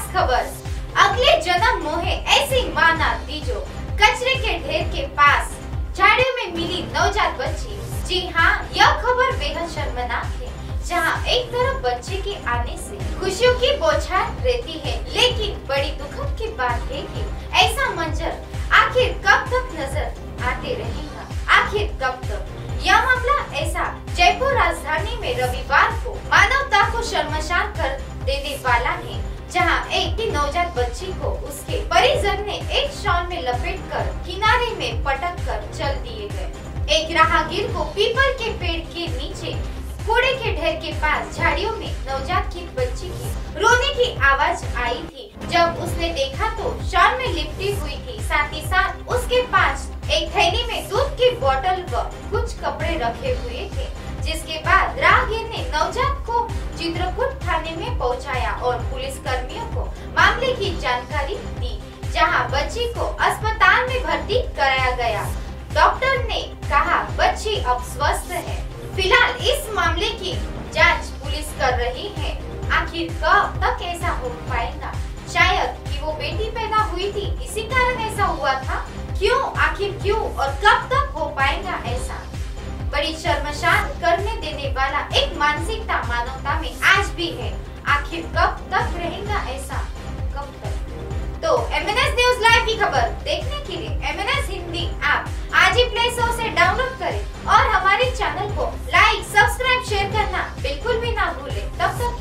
खबर। अगले जन्म मोहे ऐसी मां ना दीजो। कचरे के ढेर के पास झाड़ियों में मिली नवजात बच्ची। जी हाँ, यह खबर बेहद शर्मनाक है, जहाँ एक तरफ बच्चे के आने से खुशियों की बौछार रहती है, लेकिन बड़ी दुखद की बात है कि ऐसा मंजर आखिर कब तक नजर आते रहेगा। आखिर कब तक? यह मामला ऐसा जयपुर राजधानी में रविवार को मानवता को शर्मसार कर देने वाला है, जहां एक नवजात बच्ची को उसके परिजन ने एक शॉल में लपेटकर किनारे में पटक कर चल दिए गए। एक राहगीर को पीपल के पेड़ के नीचे कूड़े के ढेर के पास झाड़ियों में नवजात की बच्ची की रोने की आवाज आई थी। जब उसने देखा तो शॉल में लिपटी हुई थी, साथ ही साथ उसके पास एक थैली में दूध की बोतल व कुछ कपड़े रखे हुए थे। जिसके बाद राहगीर ने नवजात को चित्रकूट थाने में पहुंचाया और पुलिस कर्मियों को मामले की जानकारी दी, जहां बच्ची को अस्पताल में भर्ती कराया गया। डॉक्टर ने कहा बच्ची अब स्वस्थ है। फिलहाल इस मामले की जांच पुलिस कर रही है। आखिर कब तक ऐसा हो पाएगा? शायद कि वो बेटी पैदा हुई थी, इसी कारण ऐसा हुआ था। क्यों, आखिर क्यों और कब तक हो पाएगा ऐसा? बड़ी शर्मसार करने देने वाला एक मानसिकता मानवता में आज भी है। आखिर कब तक रहेगा ऐसा? कब तक? तो MNS न्यूज लाइव की खबर देखने के लिए MNS हिंदी ऐप आज ही प्ले स्टोर से डाउनलोड करें और हमारे चैनल को लाइक, सब्सक्राइब, शेयर करना बिल्कुल भी ना भूलें। तब तक